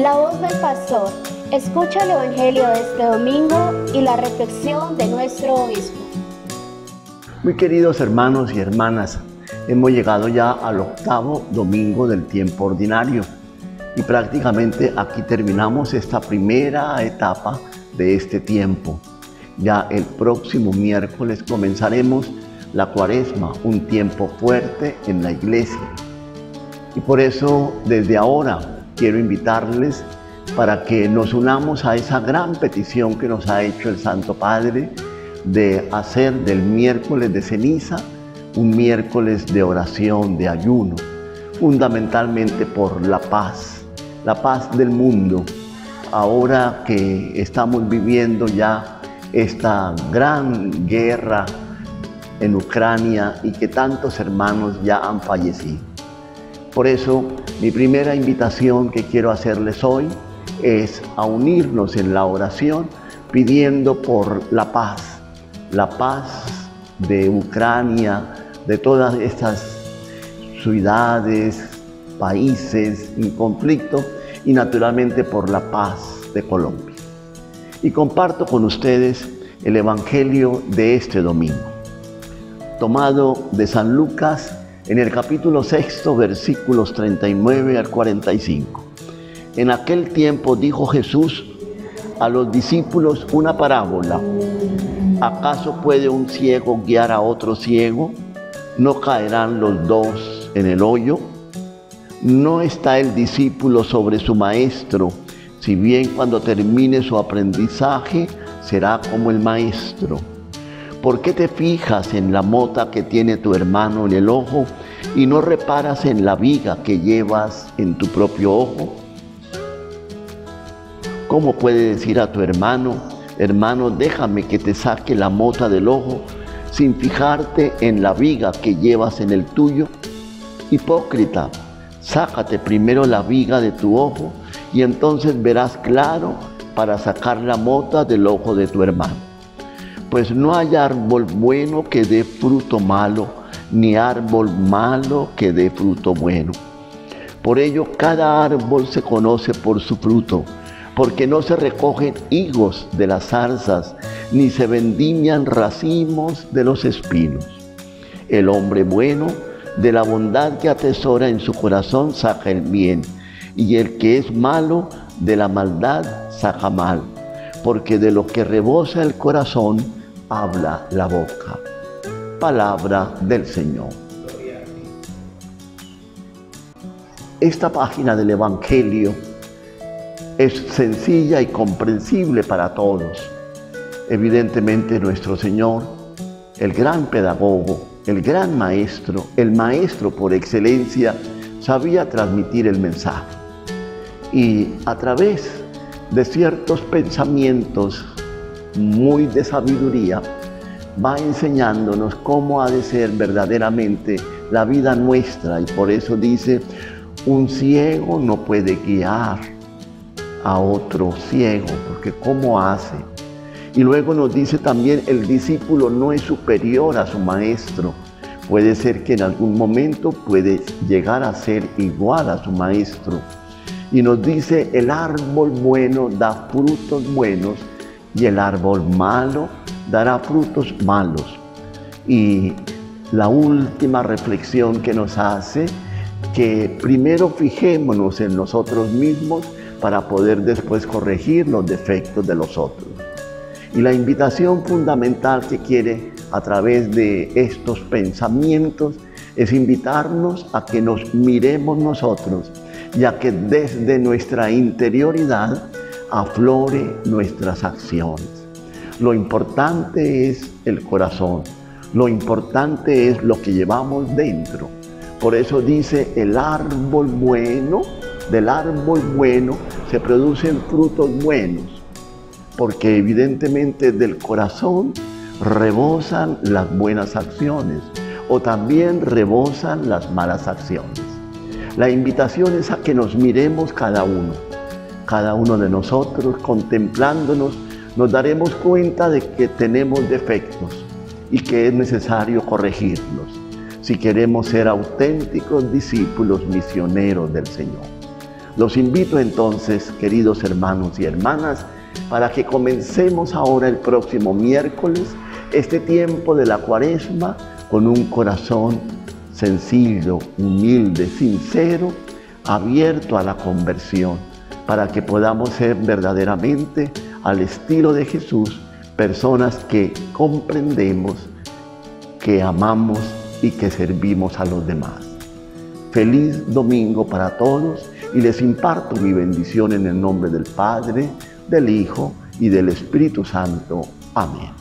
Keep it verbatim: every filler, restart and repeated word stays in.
La voz del pastor. Escucha el Evangelio de este domingo y la reflexión de nuestro obispo. Muy queridos hermanos y hermanas, hemos llegado ya al octavo domingo del tiempo ordinario y prácticamente aquí terminamos esta primera etapa de este tiempo. Ya el próximo miércoles comenzaremos la Cuaresma, un tiempo fuerte en la Iglesia. Y por eso desde ahora quiero invitarles para que nos unamos a esa gran petición que nos ha hecho el Santo Padre de hacer del miércoles de ceniza un miércoles de oración, de ayuno, fundamentalmente por la paz, la paz del mundo. Ahora que estamos viviendo ya esta gran guerra en Ucrania y que tantos hermanos ya han fallecido. Por eso, mi primera invitación que quiero hacerles hoy es a unirnos en la oración pidiendo por la paz, la paz de Ucrania, de todas estas ciudades, países en conflicto y naturalmente por la paz de Colombia. Y comparto con ustedes el Evangelio de este domingo, tomado de San Lucas en el capítulo sexto, versículos treinta y nueve al cuarenta y cinco. En aquel tiempo dijo Jesús a los discípulos una parábola. ¿Acaso puede un ciego guiar a otro ciego? ¿No caerán los dos en el hoyo? ¿No está el discípulo sobre su maestro? Si bien cuando termine su aprendizaje será como el maestro. ¿Por qué te fijas en la mota que tiene tu hermano en el ojo y no reparas en la viga que llevas en tu propio ojo? ¿Cómo puede decir a tu hermano, hermano, déjame que te saque la mota del ojo, sin fijarte en la viga que llevas en el tuyo? Hipócrita, sácate primero la viga de tu ojo y entonces verás claro para sacar la mota del ojo de tu hermano. Pues no hay árbol bueno que dé fruto malo, ni árbol malo que dé fruto bueno. Por ello, cada árbol se conoce por su fruto, porque no se recogen higos de las zarzas, ni se vendimian racimos de los espinos. El hombre bueno, de la bondad que atesora en su corazón, saca el bien, y el que es malo, de la maldad, saca mal, porque de lo que rebosa el corazón, habla la boca. Palabra del Señor. Esta página del Evangelio es sencilla y comprensible para todos. Evidentemente nuestro Señor, el gran pedagogo, el gran maestro, el maestro por excelencia, sabía transmitir el mensaje. Y a través de ciertos pensamientos muy de sabiduría, va enseñándonos cómo ha de ser verdaderamente la vida nuestra. Y por eso dice, un ciego no puede guiar a otro ciego, porque ¿cómo hace? Y luego nos dice también, el discípulo no es superior a su maestro. Puede ser que en algún momento puede llegar a ser igual a su maestro. Y nos dice, el árbol bueno da frutos buenos y el árbol malo dará frutos malos. Y la última reflexión que nos hace, que primero fijémonos en nosotros mismos para poder después corregir los defectos de los otros. Y la invitación fundamental que quiere a través de estos pensamientos es invitarnos a que nos miremos nosotros, ya que desde nuestra interioridad aflore nuestras acciones. Lo importante es el corazón, lo importante es lo que llevamos dentro. Por eso dice, el árbol bueno, del árbol bueno se producen frutos buenos, porque evidentemente del corazón rebosan las buenas acciones o también rebosan las malas acciones. La invitación es a que nos miremos cada uno, cada uno de nosotros, contemplándonos, nos daremos cuenta de que tenemos defectos y que es necesario corregirlos si queremos ser auténticos discípulos misioneros del Señor. Los invito entonces, queridos hermanos y hermanas, para que comencemos ahora el próximo miércoles este tiempo de la Cuaresma con un corazón sencillo, humilde, sincero, abierto a la conversión, para que podamos ser verdaderamente al estilo de Jesús, personas que comprendemos, que amamos y que servimos a los demás. Feliz domingo para todos y les imparto mi bendición en el nombre del Padre, del Hijo y del Espíritu Santo. Amén.